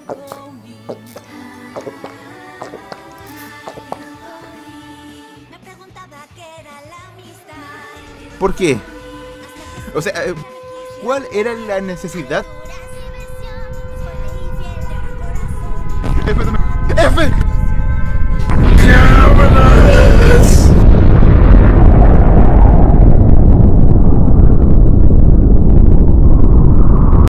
¿Por qué? O sea, ¿cuál era la necesidad? F.